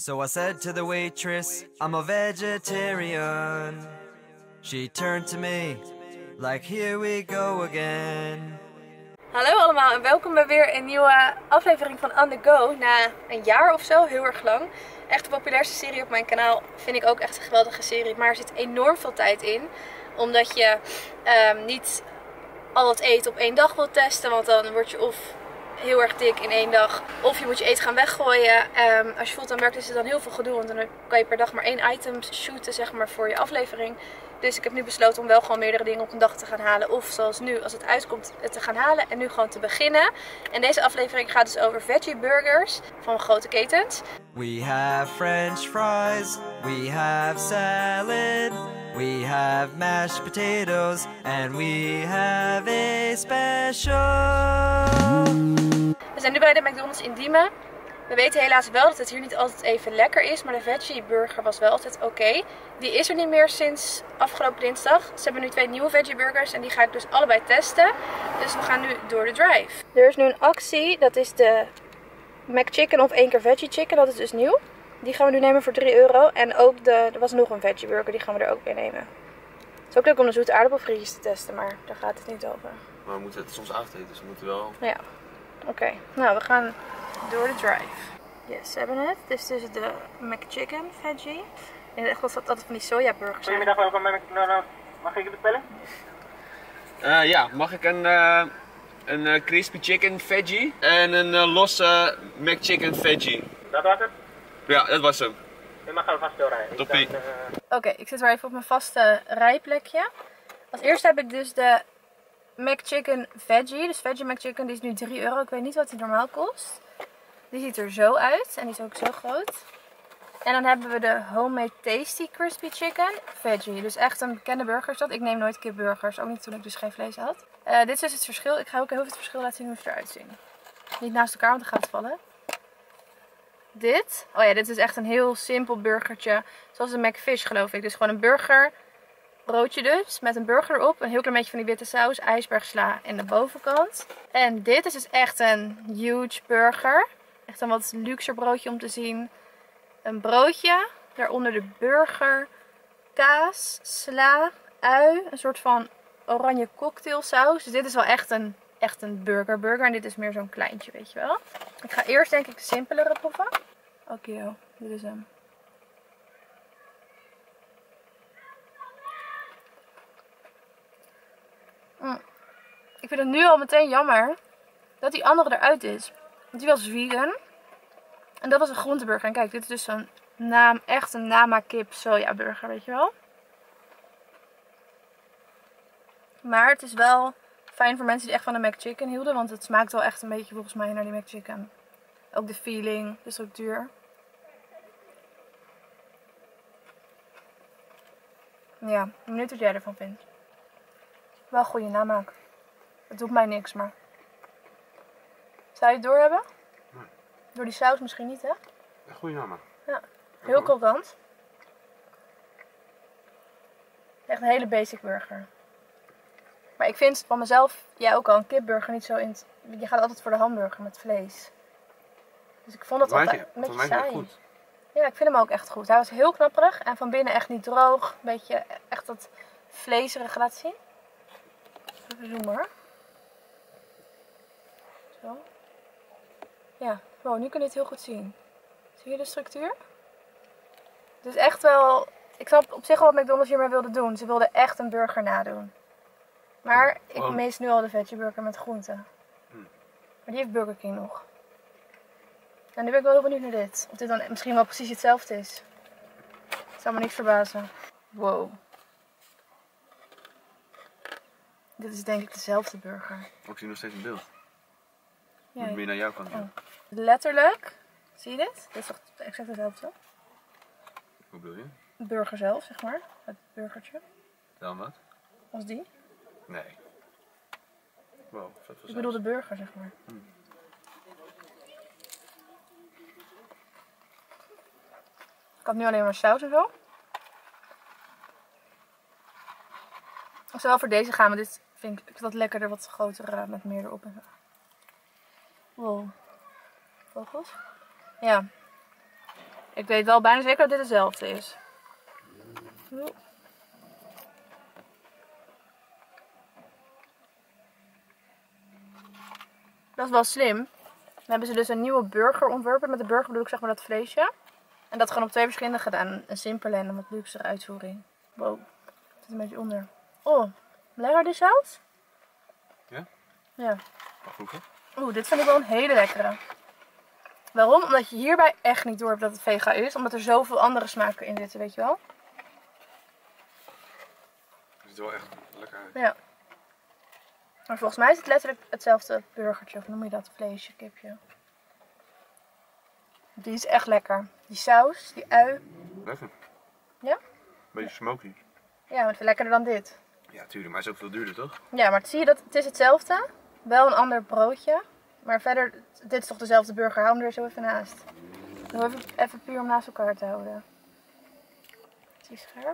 So I said to the waitress, I'm a vegetarian. She turned to me, like here we go again. Hallo allemaal en welkom bij weer een nieuwe aflevering van On The Go. Na een jaar of zo, heel erg lang. Echt de populairste serie op mijn kanaal. Vind ik ook echt een geweldige serie. Maar er zit enorm veel tijd in. Omdat je niet al het eten op één dag wilt testen. Want dan word je of heel erg dik in één dag. Of je moet je eten gaan weggooien. Als je fulltime werkt is het dan heel veel gedoe. Want dan kan je per dag maar 1 item shooten, zeg maar, voor je aflevering. Dus ik heb nu besloten om wel gewoon meerdere dingen op een dag te gaan halen. Of zoals nu, als het uitkomt, het te gaan halen. En nu gewoon te beginnen. En deze aflevering gaat dus over veggie burgers van grote ketens. We have French fries, we have salad, we have mashed potatoes, and we have a special. We zijn nu bij de McDonald's in Diemen. We weten helaas wel dat het hier niet altijd even lekker is, maar de veggie burger was wel altijd oké. Die is er niet meer sinds afgelopen dinsdag. Ze hebben nu 2 nieuwe veggie burgers en die ga ik dus allebei testen. Dus we gaan nu door de drive. Er is nu een actie, dat is de McChicken of 1 keer veggie chicken, dat is dus nieuw. Die gaan we nu nemen voor €3. En ook er was nog een veggie burger, die gaan we er ook bij nemen. Het is ook leuk om de zoete aardappelfrietjes te testen, maar daar gaat het niet over. Maar we moeten het soms avondeten, dus we moeten wel... Ja, oké. Nou, we gaan door de drive. Yes, ze hebben het. Dit is dus de McChicken veggie. En echt wat altijd van die sojaburgers zijn. Goedemiddag, welkom bij McDonald's. Mag ik je bellen? Ja, mag ik een crispy chicken veggie en een losse McChicken veggie? Dat was het? Ja, dat was hem. U mag alvast doorrijden. Toppie. Oké, ik zit weer even op mijn vaste rijplekje. Als eerste heb ik dus de McChicken veggie. Dus veggie McChicken, die is nu €3. Ik weet niet wat die normaal kost. Die ziet er zo uit en die is ook zo groot. En dan hebben we de Homemade Tasty Crispy Chicken veggie. Dus echt een bekende burger is dat. Ik neem nooit kipburgers, ook niet toen ik dus geen vlees had. Dit is dus het verschil. Ik ga ook heel even het verschil laten zien hoe ze eruit zien. Niet naast elkaar, want dan gaat het vallen. Dit. Oh ja, dit is echt een heel simpel burgertje. Zoals een McFish, geloof ik. Dus gewoon een burger. Broodje dus, met een burger erop. Een heel klein beetje van die witte saus, ijsbergsla in de bovenkant. En dit is dus echt een huge burger. Echt een wat luxer broodje om te zien. Een broodje, daaronder de burger, kaas, sla, ui, een soort van oranje cocktailsaus. Dus dit is wel echt een burger. En dit is meer zo'n kleintje, weet je wel. Ik ga eerst denk ik de simpelere proeven. Oké, dit is hem. Ik vind het nu al meteen jammer dat die andere eruit is. Want die was vegan. En dat was een groenteburger. En kijk, dit is dus zo'n echt een Nama kip soja burger, weet je wel. Maar het is wel fijn voor mensen die echt van de McChicken hielden. Want het smaakt wel echt een beetje volgens mij naar die McChicken. Ook de feeling, de structuur. Ja, ik ben benieuwd wat jij ervan vindt. Wel goede namaak. Het doet mij niks, maar... Zou je het doorhebben? Nee. Door die saus misschien niet, hè? Goeie naam. Ja, heel krokant. Echt een hele basic burger. Maar ik vind van mezelf, jij ook al, een kipburger niet zo in... Je gaat altijd voor de hamburger met vlees. Dus ik vond dat altijd een beetje saai. Goed. Ja, ik vind hem ook echt goed. Hij was heel knapperig en van binnen echt niet droog. Een beetje echt dat vleesige laten zien. Even zoomen hoor. Zo. Ja, wow, nu kun je het heel goed zien. Zie je de structuur? Het is echt wel... Ik snap op zich wel wat McDonald's hiermee wilde doen. Ze wilden echt een burger nadoen. Maar ik mis nu al de veggie burger met groenten. Maar die heeft Burger King nog. En nu ben ik wel heel benieuwd naar dit. Of dit dan misschien wel precies hetzelfde is. Het zou me niks verbazen. Wow. Dit is denk ik dezelfde burger. Ik zie nog steeds een beeld. Ja, Moet meer naar jou kant doen. letterlijk. Zie je dit? Dit is toch exact hetzelfde? Hoe bedoel je? De burger zelf, zeg maar. Het burgertje. Dan wat? Als die. Nee. Wow, vet voor Ik bedoel de burger, zeg maar. Ik had nu alleen maar saus en zo. Ik zou wel voor deze gaan, maar dit vind ik wat lekkerder, wat groter met meer erop en zo. Wow. Vogels? Ja. Ik weet wel bijna zeker dat dit hetzelfde is. Dat is wel slim. Dan hebben ze dus een nieuwe burger ontworpen. Met de burger bedoel ik zeg maar dat vleesje. En dat gewoon op 2 verschillende gedaan. Een simpele en een wat luxere uitvoering. Wow. Zit een beetje onder. Oh, lekker die saus? Ja? Ja. Mag vroeger. Oeh, dit vind ik wel een hele lekkere. Waarom? Omdat je hierbij echt niet door hebt dat het vega is. Omdat er zoveel andere smaken in zitten, weet je wel. Het ziet er wel echt lekker uit. Ja. Maar volgens mij is het letterlijk hetzelfde burgertje. Of noem je dat? Vleesje, kipje. Die is echt lekker. Die saus, die ui. Lekker. Ja? Beetje smoky. Ja, maar veel lekkerder dan dit. Ja, tuurlijk. Maar het is ook veel duurder, toch? Ja, maar zie je dat het is hetzelfde. Wel een ander broodje. Maar verder, dit is toch dezelfde burger. Hou hem er zo even naast. Doe even puur om naast elkaar te houden. Is die scherp?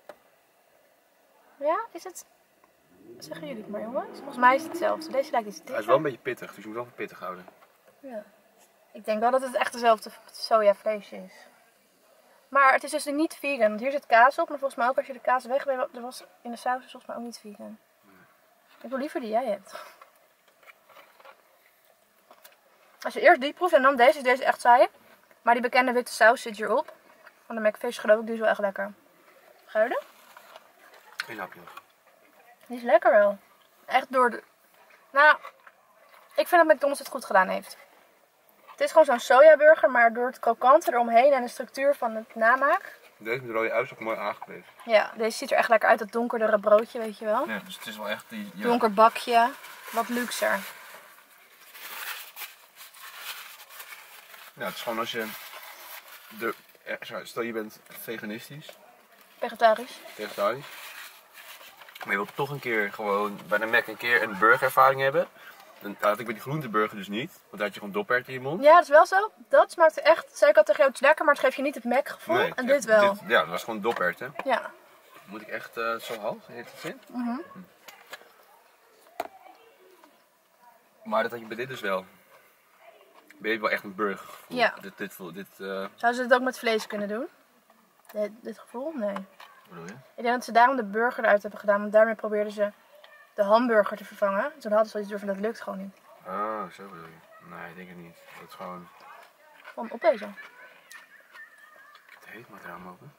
Ja, is het? Zeggen jullie het maar, jongens. Volgens mij is het hetzelfde. Deze lijkt iets dikker. Hij is wel een beetje pittig, dus je moet wel van pittig houden. Ja. Ik denk wel dat het echt dezelfde sojavleesje is. Maar het is dus niet vegan. Want hier zit kaas op. Maar volgens mij ook als je de kaas wegbrengt. Er was in de saus volgens mij ook niet vegan. Ik wil liever die jij hebt. Als je eerst die proeft en dan deze. Is deze echt saai. Maar die bekende witte saus zit hierop. Van de McFish geloof ik. Die is wel echt lekker. Ga je er? Geen hapje nog. Die is lekker wel. Echt door de... Nou, ik vind dat McDonald's het goed gedaan heeft. Het is gewoon zo'n sojaburger, maar door het krokante eromheen en de structuur van het namaak. Deze met de rode ui is ook mooi aangekleed. Ja, deze ziet er echt lekker uit. Dat donkerdere broodje, weet je wel. Ja, dus het is wel echt die... Ja. Donker bakje. Wat luxer. Ja, het is gewoon als je... Stel je bent veganistisch, Vegetarisch. vegetarisch. Maar je wilt toch een keer gewoon bij de Mac een keer een burgerervaring hebben. Dan had ik bij die groenteburger dus niet. Want daar had je gewoon doperwten in je mond. Ja, dat is wel zo. Dat smaakte echt, zei ik al tegen jou, het is lekker, maar het geeft je niet het Mac gevoel. Nee, En dit wel. ja, dat was gewoon doperwten. Ja. Moet ik echt zo half? Heeft het zin? Maar dat had je bij dit dus wel. Ben je wel echt een burgergevoel. Ja. Zouden ze het ook met vlees kunnen doen? Dit gevoel? Nee. Wat bedoel je? Ik denk dat ze daarom de burger eruit hebben gedaan, want daarmee probeerden ze de hamburger te vervangen. Toen hadden ze iets door van dat lukt gewoon niet. Oh, zo bedoel je. Nee, ik denk het niet. Dat is gewoon... Gewoon opeten. Het heet maar het raam open.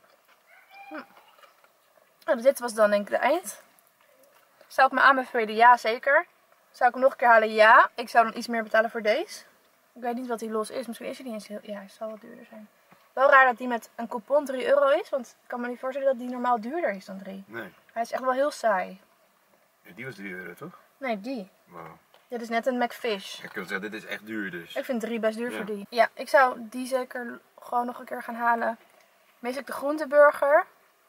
Nou, dit was dan denk ik de eind. Zou ik me aanbevelen? Ja, zeker. Zou ik hem nog een keer halen? Ja. Ik zou dan iets meer betalen voor deze. Ik weet niet wat die los is. Misschien is hij niet eens heel... Ja, hij zal wat duurder zijn. Wel raar dat die met een coupon 3 euro is. Want ik kan me niet voorstellen dat die normaal duurder is dan 3. Nee. Hij is echt wel heel saai. Ja, die was 3 euro, toch? Nee, die. Wow. Dit is net een McFish. Ik kan zeggen, dit is echt duur dus. Ik vind 3 best duur Ja. voor die. Ja, ik zou die zeker gewoon nog een keer gaan halen. Mis ik de groenteburger?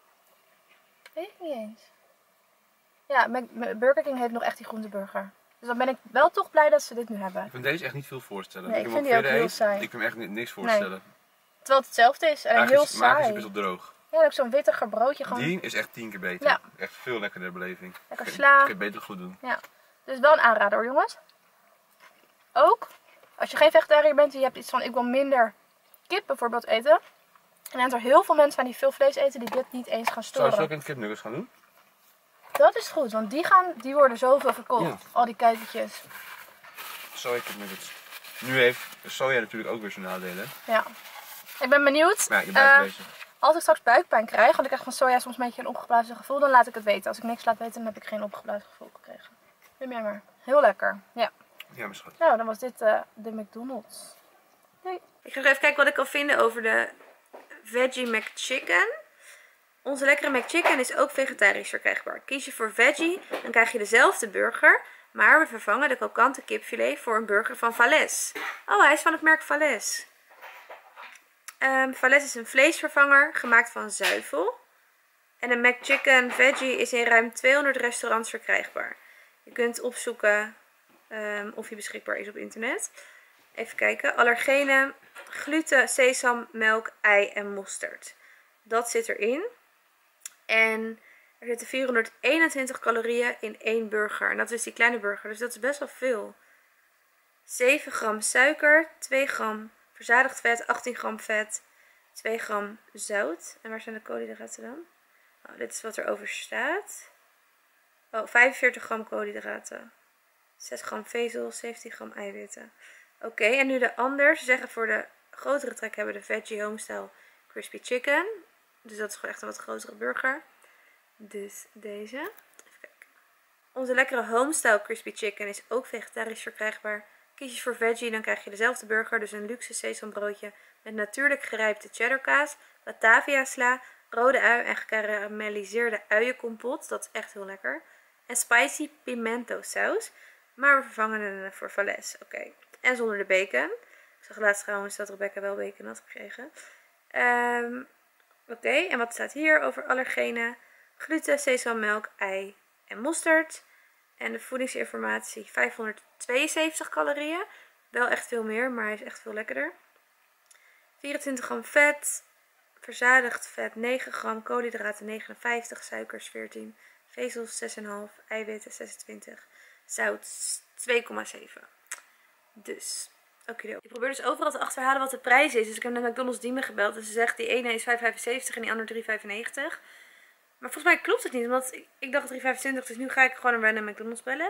Weet ik niet eens. Ja, Burger King heeft nog echt die groenteburger. Dus dan ben ik wel toch blij dat ze dit nu hebben. Ik vind deze echt niet veel voorstellen. Nee, Als ik hem vind die ook verder heel eet, saai. Ik kan me echt niks voorstellen. Terwijl het hetzelfde is en heel Eigenlijk is saai. het best wel droog. Ja, ook zo'n wittiger broodje gewoon. Die is echt 10 keer beter. Ja. Echt veel lekkerder beleving. Lekker Kun sla. je beter goed doen. Ja, dus wel een aanrader hoor jongens. Ook, als je geen vegetariër bent en je hebt iets van ik wil minder kip bijvoorbeeld eten. En dan zijn er heel veel mensen die veel vlees eten die dit niet eens gaan Zou je storen. ook in kipnuggets gaan doen? Dat is goed, want die worden zoveel verkocht. Ja. Al die kuikentjes. Soja kipnuggets. Nu heeft soja natuurlijk ook weer zijn nadelen. Ja. Ik ben benieuwd. Maar ja, je blijft bezig. Als ik straks buikpijn krijg, want ik krijg van soja soms een beetje een opgeblazen gevoel, dan laat ik het weten. Als ik niks laat weten, dan heb ik geen opgeblazen gevoel gekregen. Neem jij maar. Heel lekker. Ja. Ja, mijn schat. Nou, dan was dit de McDonald's. Doei. Ik ga nog even kijken wat ik kan vinden over de Veggie McChicken. Onze lekkere McChicken is ook vegetarisch verkrijgbaar. Kies je voor veggie, dan krijg je dezelfde burger. Maar we vervangen de krokante kipfilet voor een burger van Valles. Oh, hij is van het merk Valles. Valles is een vleesvervanger gemaakt van zuivel. En de McChicken Veggie is in ruim 200 restaurants verkrijgbaar. Je kunt opzoeken of hij beschikbaar is op internet. Even kijken. Allergenen, gluten, sesam, melk, ei en mosterd. Dat zit erin. En er zitten 421 calorieën in 1 burger. En dat is die kleine burger. Dus dat is best wel veel. 7 gram suiker, 2 gram verzadigd vet, 18 gram vet, 2 gram zout. En waar zijn de koolhydraten dan? Oh, dit is wat er over staat. Oh, 45 gram koolhydraten. 6 gram vezel, 17 gram eiwitten. Oké, en nu de anders. Ze zeggen voor de grotere trek hebben we de Veggie Homestyle Crispy Chicken. Dus dat is gewoon echt een wat grotere burger. Dus deze. Even kijken. Onze lekkere Homestyle Crispy Chicken is ook vegetarisch verkrijgbaar. Kies je voor veggie, dan krijg je dezelfde burger. Dus een luxe sesambroodje met natuurlijk gerijpte cheddarkaas, Batavia sla, rode ui en gekarameliseerde uienkompot. Dat is echt heel lekker. En spicy pimento saus. Maar we vervangen het voor vales. Oké. En zonder de bacon. Ik zag laatst trouwens dat Rebecca wel bacon had gekregen. Oké. En wat staat hier over allergenen? Gluten, sesammelk, ei en mosterd. En de voedingsinformatie 572 calorieën. Wel echt veel meer, maar hij is echt veel lekkerder. 24 gram vet. Verzadigd vet 9 gram. Koolhydraten 59. Suikers 14. Vezels 6,5. Eiwitten 26. Zout 2,7. Dus, oké. Ik probeer dus overal te achterhalen wat de prijs is. Dus ik heb naar McDonald's Diemen gebeld. En ze zegt die ene is 5,75 en die andere 3,95. Maar volgens mij klopt het niet. Omdat ik dacht 3,25. Dus nu ga ik gewoon een random McDonald's bellen.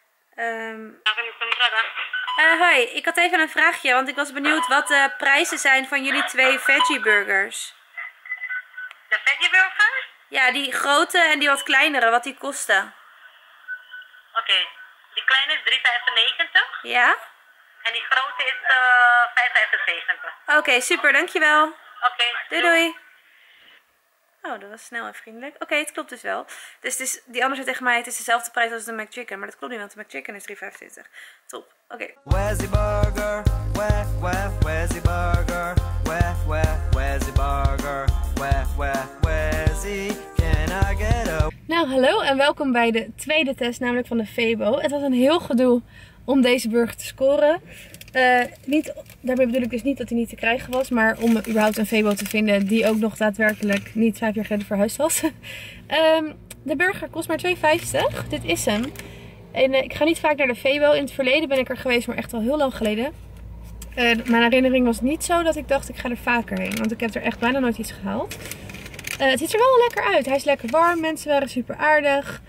Hoi, ik had even een vraagje. Want ik was benieuwd wat de prijzen zijn van jullie 2 veggie burgers. De veggie burger? Ja, die grote en die wat kleinere. Wat die kosten. Oké. Die kleine is 3,95. Ja? En die grote is 5,75. Oké, super. Dankjewel. Oké. Doei doei. Oh, dat was snel en vriendelijk. Oké, het klopt dus wel. Dus het is, die andere zei tegen mij, het is dezelfde prijs als de McChicken. Maar dat klopt niet, want de McChicken is 3,25. Top. Oké. Where's the burger? Where's the burger? Where's the burger? Where's the? Can I get up? Nou, hallo en welkom bij de tweede test, namelijk van de Febo. Het was een heel gedoe om deze burger te scoren. Daarmee bedoel ik dus niet dat hij niet te krijgen was, maar om überhaupt een Febo te vinden die ook nog daadwerkelijk niet 5 jaar geleden verhuisd was. De burger kost maar 2,50. Dit is hem. En ik ga niet vaak naar de Febo. In het verleden ben ik er geweest, maar echt al heel lang geleden. Mijn herinnering was niet zo dat ik dacht ik ga er vaker heen, want ik heb er echt bijna nooit iets gehaald. Het ziet er wel lekker uit. Hij is lekker warm. Mensen waren super aardig.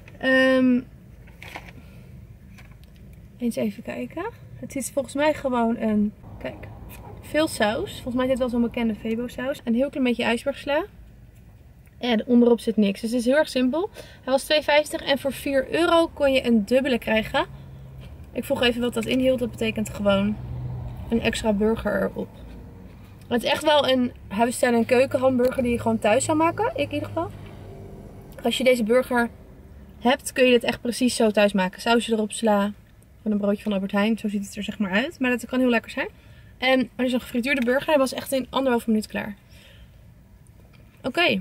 Eens even kijken. Het is volgens mij gewoon een... Kijk. Veel saus. Volgens mij is dit wel zo'n bekende Febo saus. Een heel klein beetje ijsbergsla. En onderop zit niks. Dus het is heel erg simpel. Hij was 2,50 en voor €4 kon je een dubbele krijgen. Ik vroeg even wat dat inhield. Dat betekent gewoon een extra burger erop. Het is echt wel een huisstijl- en keukenhamburger die je gewoon thuis zou maken. Ik in ieder geval. Als je deze burger hebt, kun je dit echt precies zo thuis maken. Sausje erop, sla. Van een broodje van Albert Heijn. Zo ziet het er zeg maar uit. Maar dat kan heel lekker zijn. En er is een gefrituurde burger. Hij was echt in 1,5 minuut klaar. Oké.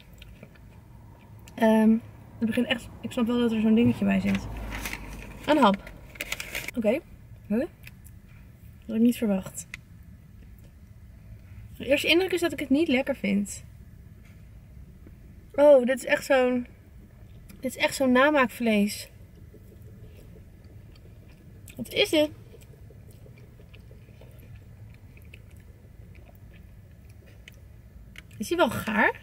Het begint echt... Ik snap wel dat er zo'n dingetje bij zit. Een hap. Oké. Huh? Dat had ik niet verwacht. De eerste indruk is dat ik het niet lekker vind. Oh, dit is echt zo'n... Dit is echt zo'n namaakvlees. Wat is dit? Is hij wel gaar?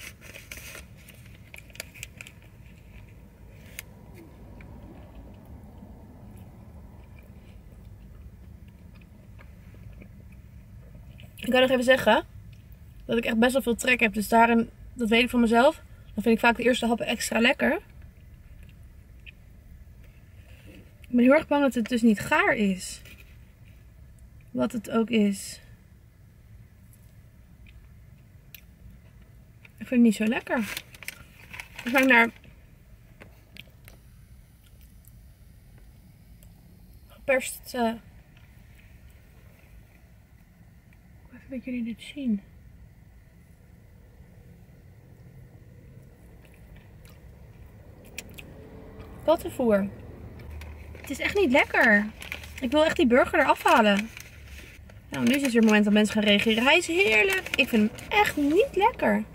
Ik kan nog even zeggen dat ik echt best wel veel trek heb. Dus daarin, dat weet ik van mezelf. Dan vind ik vaak de eerste happen extra lekker. Ik ben heel erg bang dat het dus niet gaar is. Wat het ook is. Ik vind het niet zo lekker. Het smaakt naar geperst... Even dat jullie dit zien. Kattenvoer. Het is echt niet lekker. Ik wil echt die burger eraf halen. Nou, nu is het weer het moment dat mensen gaan reageren. Hij is heerlijk. Ik vind hem echt niet lekker.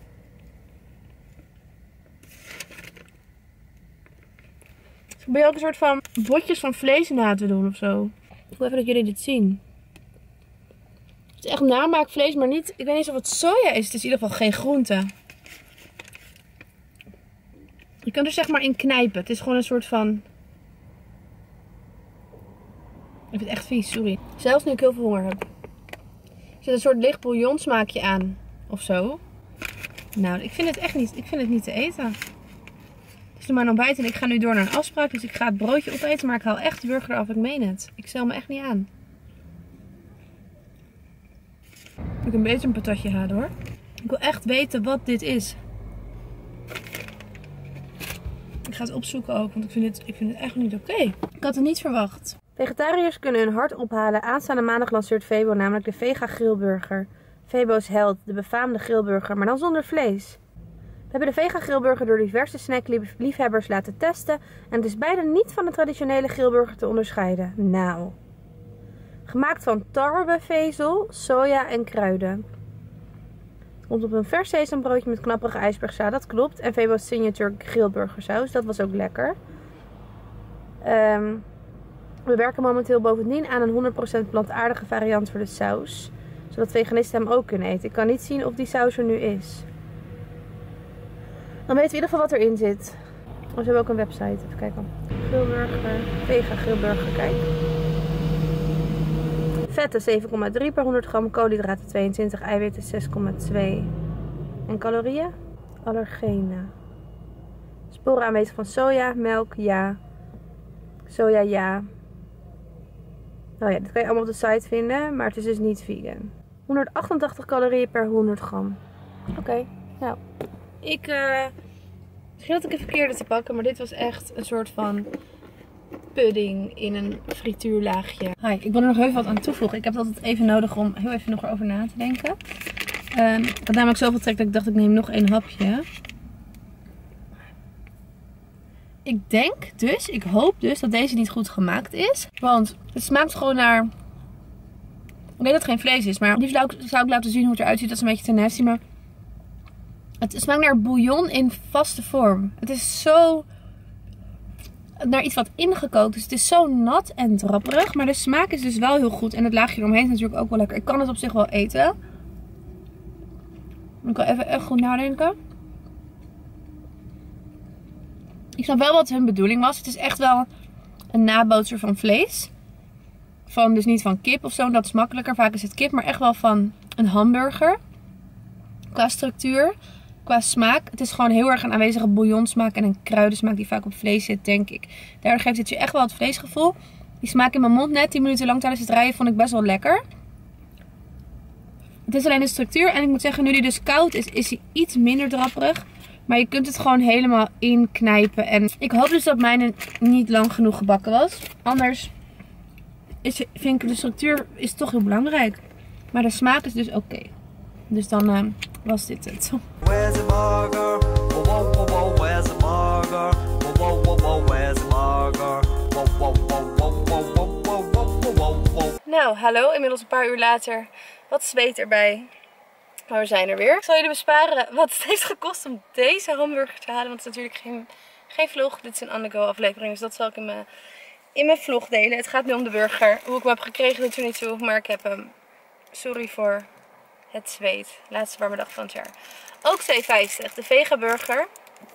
Ik probeer ook een soort van botjes van vlees na te doen of zo. Ik wil even dat jullie dit zien. Het Het is echt namaakvlees, maar niet... Ik weet niet eens of het soja is. Het is in ieder geval geen groente. Je kunt er zeg maar in knijpen. Het is gewoon een soort van... Ik vind het echt vies, sorry. Zelfs nu ik heel veel honger heb. Er zit een soort licht bouillonsmaakje aan. Of zo. Nou, ik vind het echt niet. Ik vind het niet te eten. Het is nog maar een ontbijt en ik ga nu door naar een afspraak. Dus ik ga het broodje opeten. Maar ik haal echt de burger eraf. Ik meen het. Ik stel me echt niet aan. Ik kan beter een patatje halen hoor. Ik wil echt weten wat dit is. Ik ga het opzoeken ook. Want ik vind het echt niet oké. Ik had het niet verwacht. Vegetariërs kunnen hun hart ophalen. Aanstaande maandag lanceert Febo namelijk de Vega Grillburger. Febo's held, de befaamde grillburger, maar dan zonder vlees. We hebben de Vega Grillburger door diverse snackliefhebbers laten testen. En het is bijna niet van de traditionele grillburger te onderscheiden. Nou. Gemaakt van tarwevezel, soja en kruiden. Het komt op een vers sesambroodje met knapperige ijsbergsla, dat klopt. En Febo's signature grillburgersaus, dat was ook lekker. We werken momenteel bovendien aan een 100% plantaardige variant voor de saus. Zodat veganisten hem ook kunnen eten. Ik kan niet zien of die saus er nu is. Dan weten we in ieder geval wat erin zit. Oh, ze hebben ook een website. Even kijken. Grillburger. Vega Grillburger, kijk. Vetten 7,3 per 100 gram. Koolhydraten 22. Eiwitten 6,2. En calorieën? Allergenen. Sporen aanwezig van soja. Melk, ja. Soja, ja. Oh ja, dit kan je allemaal op de site vinden, maar het is dus niet vegan. 188 calorieën per 100 gram. Oké, nou. Misschien had ik een verkeerde te pakken, maar dit was echt een soort van pudding in een frituurlaagje. Hi, ik wil er nog even wat aan toevoegen. Ik heb het altijd even nodig om heel even nog over na te denken. Ik had namelijk zoveel trek dat ik dacht ik neem nog één hapje. Ik hoop dus dat deze niet goed gemaakt is. Want het smaakt gewoon naar... Ik weet dat het geen vlees is, maar liefst zou ik laten zien hoe het eruit ziet. Dat is een beetje te nasty, maar... Het smaakt naar bouillon in vaste vorm. Het is zo... Naar iets wat ingekookt. Dus het is zo nat en drapperig. Maar de smaak is dus wel heel goed. En het laagje eromheen is natuurlijk ook wel lekker. Ik kan het op zich wel eten. Ik wil even echt goed nadenken. Ik snap wel wat hun bedoeling was. Het is echt wel een nabootser van vlees. Dus niet van kip of zo. Dat is makkelijker. Vaak is het kip. Maar echt wel van een hamburger. Qua structuur. Qua smaak. Het is gewoon heel erg een aanwezige bouillonsmaak. En een kruidensmaak die vaak op vlees zit, denk ik. Daardoor geeft het je echt wel het vleesgevoel. Die smaak in mijn mond net 10 minuten lang tijdens het rijden vond ik best wel lekker. Het is alleen de structuur. En ik moet zeggen, nu die dus koud is, is hij iets minder drapperig. Maar je kunt het gewoon helemaal inknijpen. En ik hoop dus dat mijne niet lang genoeg gebakken was. Anders vind ik de structuur is toch heel belangrijk. Maar de smaak is dus oké. Dus dan was dit het. Where's the burger? Whoa, whoa, whoa, whoa, where's the burger? Whoa, whoa, whoa, whoa, where's the burger? Whoa, whoa, whoa, whoa, whoa, whoa, whoa, whoa, whoa, whoa. Nou, hallo. Inmiddels een paar uur later. Wat zweet erbij. Maar we zijn er weer. Ik zal jullie besparen wat het heeft gekost om deze hamburger te halen. Want het is natuurlijk geen vlog. Dit is een on-the-go aflevering. Dus dat zal ik in mijn vlog delen. Het gaat nu om de burger. Hoe ik hem heb gekregen doet er niet toe. Maar ik heb hem... Sorry voor het zweet. Laatste warme dag van het jaar. Ook C50. De Vega burger.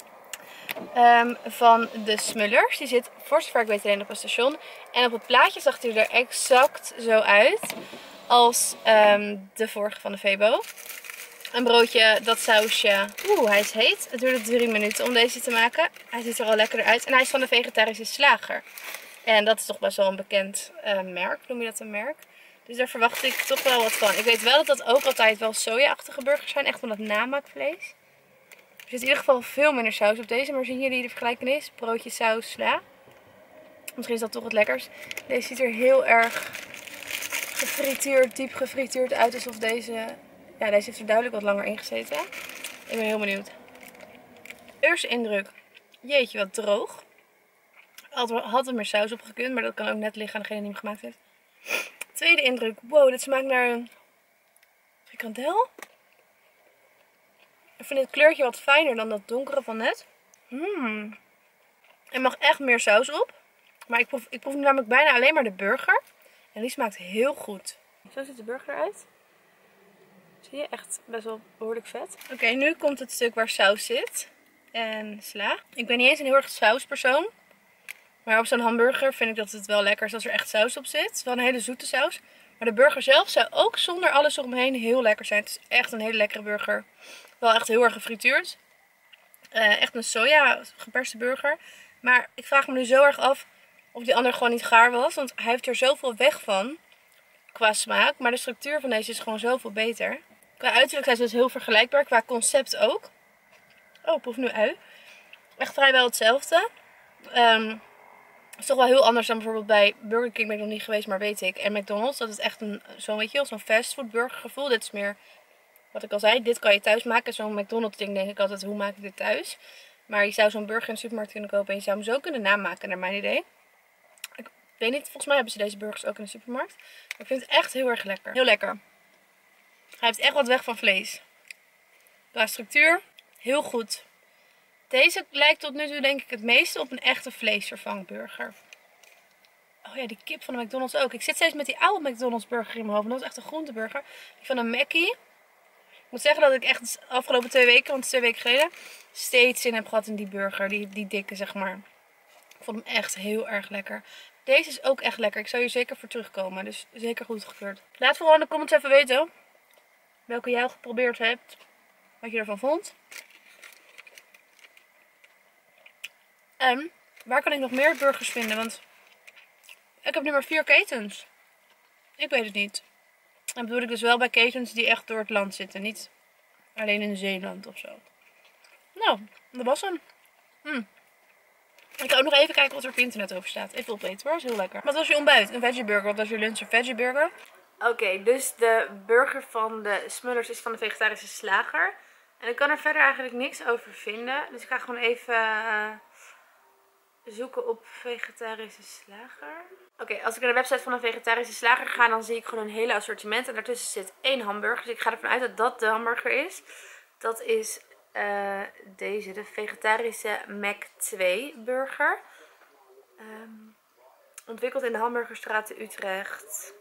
Van de Smullers. Die zit voor zover ik weet alleen op een station. En op het plaatje zag hij er exact zo uit. Als de vorige van de Febo. Een broodje, dat sausje. Hij is heet. Het duurde 3 minuten om deze te maken. Hij ziet er al lekkerder uit. En hij is van de vegetarische slager. En dat is toch best wel een bekend merk. Noem je dat een merk? Dus daar verwacht ik toch wel wat van. Ik weet wel dat dat ook altijd wel soja-achtige burgers zijn. Echt van dat namaakvlees. Er zit in ieder geval veel minder saus op deze. Maar zien jullie de vergelijkenis? Broodje, saus, sla. Misschien is dat toch het lekkerst. Deze ziet er heel erg gefrituurd, diep gefrituurd uit. Alsof deze... Ja, deze heeft er duidelijk wat langer in gezeten. Ik ben heel benieuwd. Eerste indruk. Jeetje, wat droog. Had er meer saus op gekund, maar dat kan ook net liggen aan degene die hem gemaakt heeft. Tweede indruk. Wow, dit smaakt naar een frikandel. Ik vind het kleurtje wat fijner dan dat donkere van net. Er mag echt meer saus op. Maar ik proef nu namelijk bijna alleen maar de burger. En die smaakt heel goed. Zo ziet de burger eruit. Zie je? Echt best wel behoorlijk vet. Oké, nu komt het stuk waar saus zit. En sla. Ik ben niet eens een heel erg sauspersoon. Maar op zo'n hamburger vind ik dat het wel lekker is als er echt saus op zit. Het is wel een hele zoete saus. Maar de burger zelf zou ook zonder alles eromheen heel lekker zijn. Het is echt een hele lekkere burger. Wel echt heel erg gefrituurd. Echt een soja geperste burger. Maar ik vraag me nu zo erg af of die andere gewoon niet gaar was. Want hij heeft er zoveel weg van. Qua smaak. Maar de structuur van deze is gewoon zoveel beter. Qua uiterlijk zijn ze dus heel vergelijkbaar. Qua concept ook. Oh, ik proef nu ui. Echt vrijwel hetzelfde. Het is toch wel heel anders dan bijvoorbeeld bij Burger King. Ben ik nog niet geweest, maar weet ik. En McDonald's. Dat is echt zo'n, weet je wel, zo'n fastfood burger gevoel. Dit is meer, wat ik al zei, dit kan je thuis maken. Zo'n McDonald's ding denk ik altijd, hoe maak ik dit thuis? Maar je zou zo'n burger in de supermarkt kunnen kopen. En je zou hem zo kunnen namaken, naar mijn idee. Ik weet niet, volgens mij hebben ze deze burgers ook in de supermarkt. Maar ik vind het echt heel erg lekker. Heel lekker. Hij heeft echt wat weg van vlees. Qua structuur, heel goed. Deze lijkt tot nu toe denk ik het meeste op een echte vleesvervangburger. Oh ja, die kip van de McDonald's ook. Ik zit steeds met die oude McDonald's burger in mijn hoofd. Dat is echt een groenteburger. Die van een Mackie. Ik moet zeggen dat ik echt de afgelopen 2 weken, want het is 2 weken geleden, steeds zin heb gehad in die burger. Die dikke, zeg maar. Ik vond hem echt heel erg lekker. Deze is ook echt lekker. Ik zou hier zeker voor terugkomen. Dus zeker goed gekeurd. Laat vooral in de comments even weten welke jij al geprobeerd hebt. Wat je ervan vond. En waar kan ik nog meer burgers vinden? Want ik heb nu maar 4 ketens. Ik weet het niet. En bedoel ik dus wel bij ketens die echt door het land zitten. Niet alleen in Zeeland of zo. Nou, dat was hem. Ik ga ook nog even kijken wat er op internet over staat. Even opeten hoor, dat is heel lekker. Wat was je ontbijt? Een veggie burger. Wat was je lunch? Een veggie burger. Oké, dus de burger van de Smullers is van de vegetarische slager. En ik kan er verder eigenlijk niks over vinden. Dus ik ga gewoon even zoeken op vegetarische slager. Oké, als ik naar de website van een vegetarische slager ga, dan zie ik gewoon een hele assortiment. En daartussen zit 1 hamburger. Dus ik ga ervan uit dat dat de hamburger is. Dat is deze, de vegetarische Mac 2 burger. Ontwikkeld in de Hamburgerstraat te Utrecht.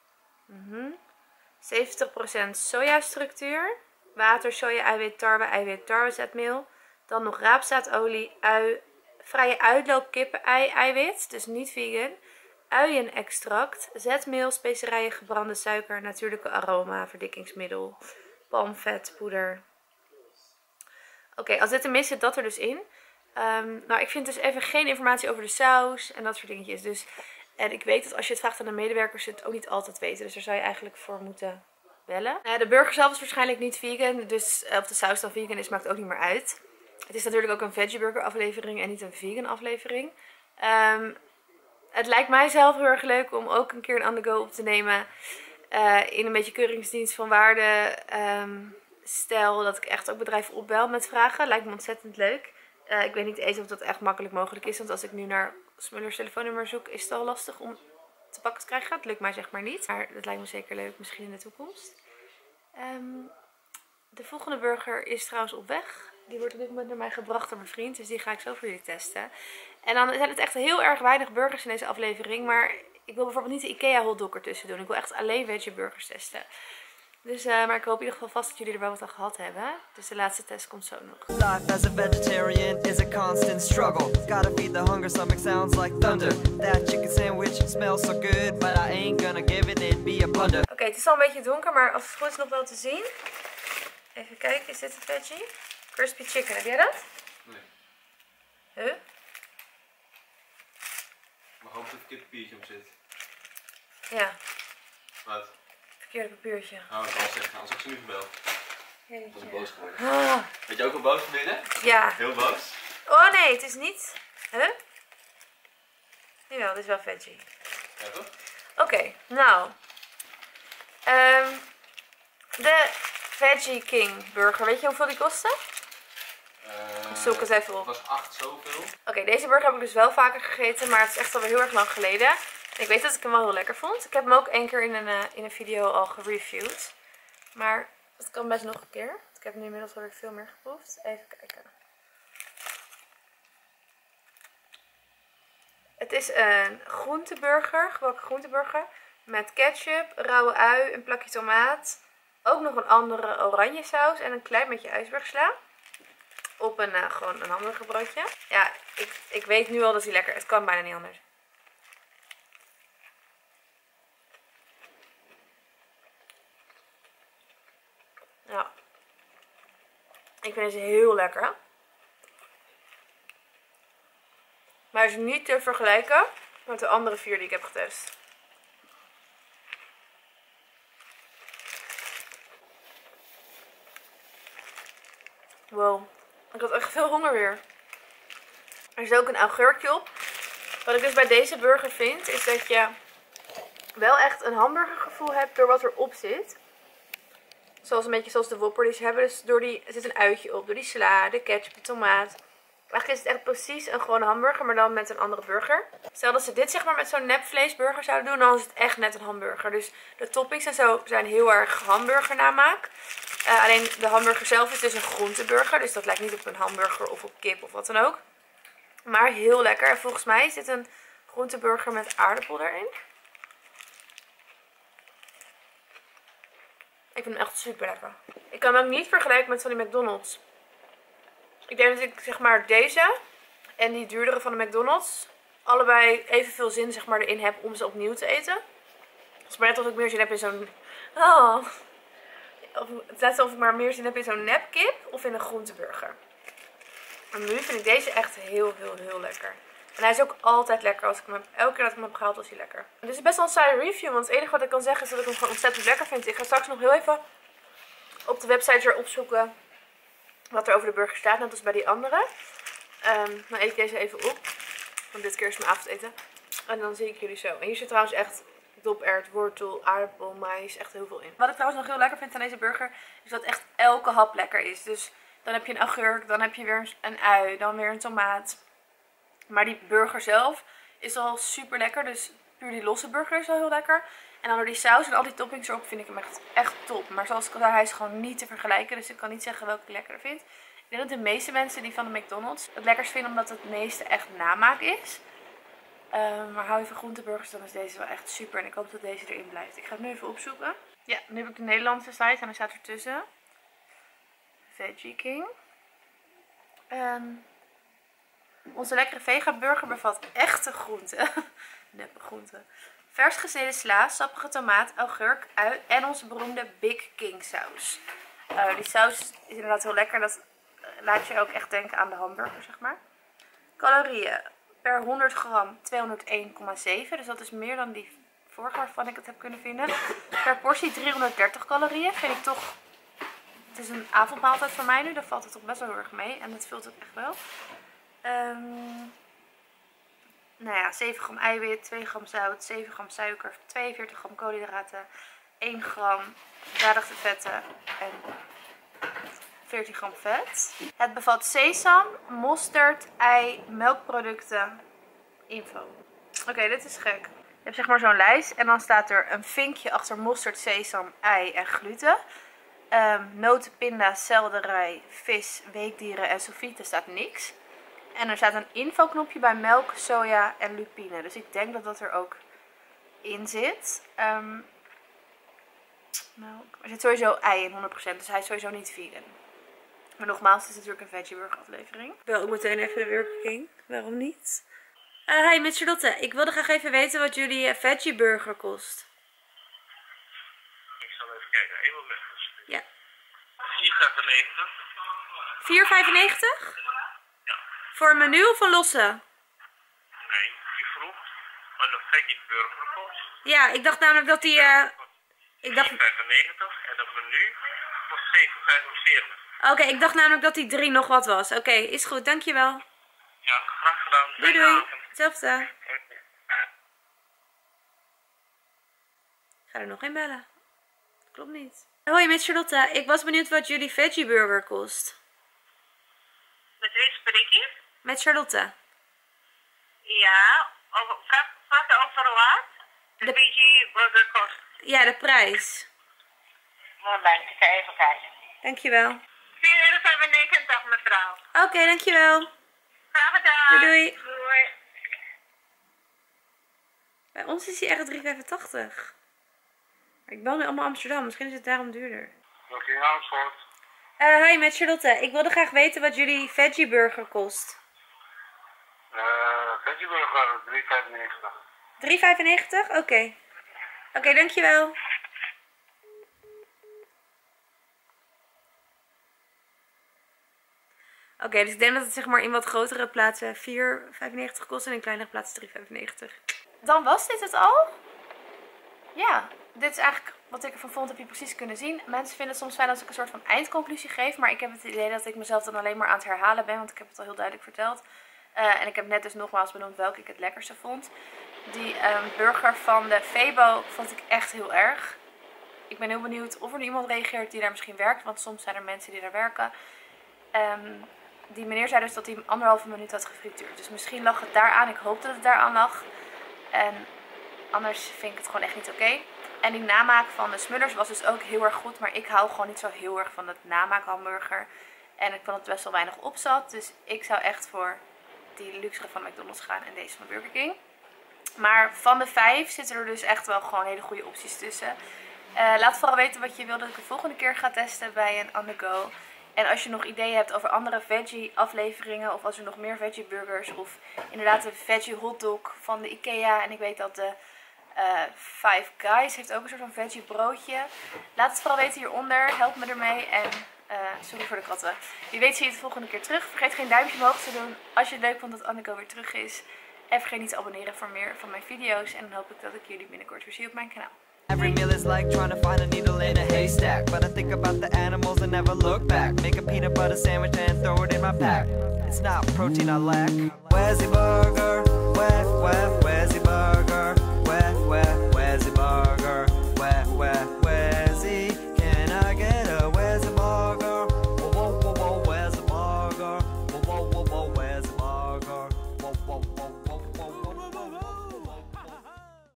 70% sojastructuur. Water, soja, eiwit, tarwezetmeel. Dan nog raapzaadolie, vrije uitloop, kippen-ei, eiwit. Dus niet vegan. Uienextract, zetmeel, specerijen, gebrande suiker, natuurlijke aroma, verdikkingsmiddel, palmvetpoeder. Oké, als dit er mis zit, dat er dus in. Nou, ik vind dus even geen informatie over de saus en dat soort dingetjes. Dus, en ik weet dat als je het vraagt aan de medewerkers, ze het ook niet altijd weten. Dus daar zou je eigenlijk voor moeten bellen. De burger zelf is waarschijnlijk niet vegan. Dus of de saus dan vegan is, maakt ook niet meer uit. Het is natuurlijk ook een veggie burger aflevering en niet een vegan aflevering. Het lijkt mij zelf heel erg leuk om ook een keer een on the go op te nemen. In een beetje keuringsdienst van waarde. Stel dat ik echt ook bedrijven opbel met vragen. Lijkt me ontzettend leuk. Ik weet niet eens of dat echt makkelijk mogelijk is. Want als ik nu naar Smullers telefoonnummer zoek, is het al lastig om te pakken te krijgen. Het lukt mij zeg maar niet. Maar dat lijkt me zeker leuk, misschien in de toekomst. De volgende burger is trouwens op weg. Die wordt op dit moment door mij gebracht door mijn vriend. Dus die ga ik zo voor jullie testen. En dan zijn het echt heel erg weinig burgers in deze aflevering. Maar ik wil bijvoorbeeld niet de Ikea hotdog ertussen doen. Ik wil echt alleen veggie burgers testen. Dus, maar ik hoop in ieder geval vast dat jullie er wel wat aan gehad hebben. Dus de laatste test komt zo nog. Life as a vegetarian is a constant struggle. Gotta feed the hunger, stomach sounds like thunder. That chicken sandwich smells so good, but I ain't gonna give it be a blunder. Oké, het is al een beetje donker, maar als het goed is nog wel te zien. Even kijken, is dit een veggie? Crispy chicken, heb jij dat? Nee. Huh? Maar hoop dat het kippenpiertje op zit. Ja, Wat? verkeerde papiertje. Oh, ik wou zeggen, als ik ze nu gebeld. Jeetje. Was ik boos geworden. Oh, Weet je ook al boos binnen? ja. Heel boos? Oh nee, het is niet. Huh? Jawel, dit is wel veggie. Ja toch? Oké, nou. De Veggie King burger, weet je hoeveel die kostte? Zoek het even op. Het was 8 zoveel. Oké, deze burger heb ik dus wel vaker gegeten, maar het is echt alweer heel erg lang geleden. En ik weet dat ik hem wel heel lekker vond. Ik heb hem ook 1 keer in een video al gereviewd. Maar het kan best nog een keer. Ik heb nu inmiddels alweer veel meer geproefd. Even kijken. Het is een groenteburger, gebakken groenteburger. Met ketchup, rauwe ui, een plakje tomaat, Ook nog een andere oranje saus en een klein beetje ijsbergsla. Op een, gewoon een hamburgerbroodje. Ja, ik weet nu al dat hij lekker is. Het kan bijna niet anders. Ja. Ik vind deze heel lekker. Maar hij is niet te vergelijken met de andere 4 die ik heb getest. Wow. Ik had echt veel honger weer. Er zit ook een augurkje op. Wat ik dus bij deze burger vind, is dat je wel echt een hamburgergevoel hebt door wat erop zit. Zoals een beetje zoals de Whopper die ze hebben. Dus er zit een uitje op, door die sla, de ketchup, de tomaat. Eigenlijk is het echt precies een gewone hamburger, maar dan met een andere burger. Stel dat ze dit zeg maar met zo'n nepvleesburger zouden doen, dan is het echt net een hamburger. Dus de toppings en zo zijn heel erg hamburger namaak. Alleen de hamburger zelf is dus een groenteburger. Dus dat lijkt niet op een hamburger of op kip of wat dan ook. Maar heel lekker. En volgens mij is dit een groenteburger met aardappel erin. Ik vind hem echt super lekker. Ik kan hem ook niet vergelijken met van die McDonald's. Ik denk dat ik zeg maar deze en die duurdere van de McDonald's allebei evenveel zin zeg maar erin heb om ze opnieuw te eten. Het is maar net of ik meer zin heb in zo'n... Oh. Het lijkt alsof ik maar meer zin heb in zo'n nepkip of in een groenteburger. En nu vind ik deze echt heel lekker. En hij is ook altijd lekker als ik hem heb. Elke keer dat ik hem heb gehaald was hij lekker. En dit is best wel een saaie review, want het enige wat ik kan zeggen is dat ik hem gewoon ontzettend lekker vind. Ik ga straks nog heel even op de website weer opzoeken wat er over de burger staat, net als bij die andere. Dan eet ik deze even op. Want dit keer is mijn avondeten. En dan zie ik jullie zo. En hier zit trouwens echt dopert, wortel, aardappel, maïs, echt heel veel in. Wat ik trouwens nog heel lekker vind aan deze burger, is dat echt elke hap lekker is. Dus dan heb je een augurk, dan heb je weer een ui, dan weer een tomaat. Maar die burger zelf is al super lekker. Dus puur die losse burger is al heel lekker. En dan door die saus en al die toppings erop vind ik hem echt top. Maar zoals ik al zei, hij is gewoon niet te vergelijken. Dus ik kan niet zeggen welke ik lekkerder vind. Ik denk dat de meeste mensen die van de McDonald's het lekkerst vinden omdat het meeste echt namaak is. Maar hou je van groenteburgers, dan is deze wel echt super. En ik hoop dat deze erin blijft. Ik ga het nu even opzoeken. Ja, nu heb ik de Nederlandse site en er staat ertussen Veggie King. Onze lekkere vega burger bevat echte groenten. Neppe groenten. Vers gesneden sla, sappige tomaat, augurk, ui en onze beroemde Big King saus. Die saus is inderdaad heel lekker. Dat laat je ook echt denken aan de hamburger, zeg maar. Calorieën per 100 gram 201,7. Dus dat is meer dan die vorige waarvan ik het heb kunnen vinden. Per portie 330 calorieën. Vind ik toch... Het is een avondmaaltijd voor mij nu. Daar valt het toch best wel heel erg mee. En dat vult ook echt wel. Nou ja, 7 gram eiwit, 2 gram zout, 7 gram suiker, 42 gram koolhydraten, 1 gram verzadigde vetten en 14 gram vet. Het bevat sesam, mosterd, ei, melkproducten, info. Oké, dit is gek. Je hebt zeg maar zo'n lijst en dan staat er een vinkje achter mosterd, sesam, ei en gluten. Noten, pinda, selderij, vis, weekdieren en sulfieten staat niks. En er staat een infoknopje bij melk, soja en lupine. Dus ik denk dat dat er ook in zit. Melk. Er zit sowieso ei in 100%, dus hij is sowieso niet vegan. Maar nogmaals, het is natuurlijk een veggie burger aflevering. Ik bel ook meteen even de Burger King. Waarom niet? Hi, met Charlotte. Ik wilde graag even weten wat jullie veggie burger kost. Ik zal even kijken. Even moment. Ja. 4,95. 4,95? Voor een menu of een losse? Nee, die vroeg wat de veggie burger kost. Ja, ik dacht namelijk dat die... ik dacht... 4,95 en het menu kost 7,45. Oké, ik dacht namelijk dat die 3 nog wat was. Oké, is goed, dankjewel. Ja, graag gedaan. Doei doei. Hetzelfde. Ik ga er nog in bellen. Klopt niet. Hoi, met Charlotte. Ik was benieuwd wat jullie veggie burger kost. Met wie spreek je? Met Charlotte. Ja, vraag je over wat? De veggie burger kost. Ja, de prijs. Moment, ik ga even kijken. Dankjewel. 4,95 mevrouw. Oké, dankjewel. Graag gedaan. Doei doei. Doei. Bij ons is hij echt 3,85. Ik woon nu allemaal Amsterdam, misschien is het daarom duurder. Oké, Amersfoort. Hi, met Charlotte. Ik wilde graag weten wat jullie veggie burger kost. Veggieburger, 3,95. 3,95? Oké. Oké, dankjewel. Oké, dus ik denk dat het zeg maar in wat grotere plaatsen 4,95 kost en in kleinere plaatsen 3,95. Dan was dit het al. Ja, dit is eigenlijk wat ik ervan vond, heb je precies kunnen zien. Mensen vinden het soms fijn als ik een soort van eindconclusie geef, maar ik heb het idee dat ik mezelf dan alleen maar aan het herhalen ben, want ik heb het al heel duidelijk verteld. En ik heb net dus nogmaals benoemd welke ik het lekkerste vond. Die burger van de Febo vond ik echt heel erg. Ik ben heel benieuwd of er nu iemand reageert die daar misschien werkt, want soms zijn er mensen die daar werken. Die meneer zei dus dat hij hem 1,5 minuut had gefrituurd. Dus misschien lag het daaraan. Ik hoop dat het daaraan lag. En anders vind ik het gewoon echt niet oké. En die namaak van de Smullers was dus ook heel erg goed. Maar ik hou gewoon niet zo heel erg van het namaakhamburger. En ik vond dat het best wel weinig op zat. Dus ik zou echt voor die luxere van McDonald's gaan en deze van Burger King. Maar van de 5 zitten er dus echt wel gewoon hele goede opties tussen. Laat vooral weten wat je wil dat ik de volgende keer ga testen bij een On The Go. En als je nog ideeën hebt over andere veggie afleveringen, of als er nog meer veggie burgers, of inderdaad de veggie hotdog van de Ikea. En ik weet dat de Five Guys heeft ook een soort van veggie broodje. Laat het vooral weten hieronder, help me ermee en sorry voor de katten. Wie weet zie je het de volgende keer terug. Vergeet geen duimpje omhoog te doen als je het leuk vond dat On The Go weer terug is. En vergeet niet te abonneren voor meer van mijn video's. En dan hoop ik dat ik jullie binnenkort weer zie op mijn kanaal. Every meal is like trying to find a needle in a haystack. But I think about the animals and never look back. Make a peanut butter sandwich and throw it in my pack. It's not protein I lack. Where's the burger? Where's the burger? Where?